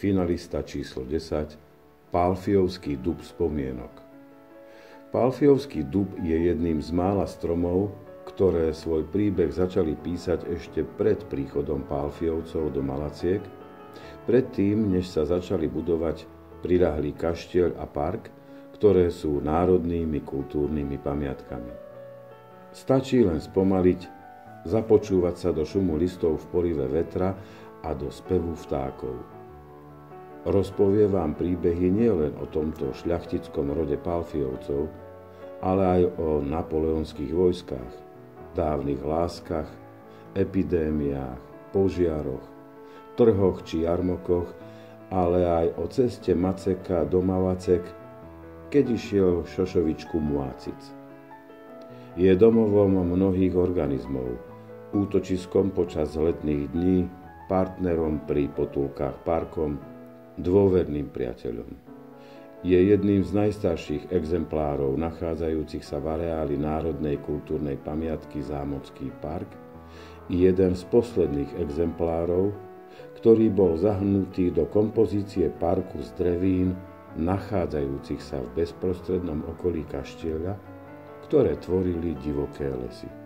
finalista číslo 10, Pálfiovský dub spomienok. Pálfiovský dub je jedným z mála stromov, ktoré svoj príbeh začali písať ešte pred príchodom Pálfiovcov do Malaciek, predtým, než sa začali budovať priľahlý kaštieľ a park, ktoré sú národnými kultúrnymi pamiatkami. Stačí len spomaliť, započúvať sa do šumu listov v porive vetra a do spevu vtákov. Rozpovie vám príbehy nielen o tomto šľachtickom rode Pálfiovcov, ale aj o napoleonských vojskách, dávnych láskach, epidémiách, požiaroch, trhoch či jarmokoch, ale aj o ceste Maceka do Malacek, keď išiel šošovičku Mlácic. Je domovom mnohých organizmov, útočiskom počas letných dní, partnerom pri potulkách parkom, dôverným priateľom. Je jedným z najstarších exemplárov nachádzajúcich sa v areáli Národnej kultúrnej pamiatky Zámocký park i jeden z posledných exemplárov, ktorý bol zahrnutý do kompozície parku z drevín nachádzajúcich sa v bezprostrednom okolí kaštieľa, ktoré tvorili divoké lesy.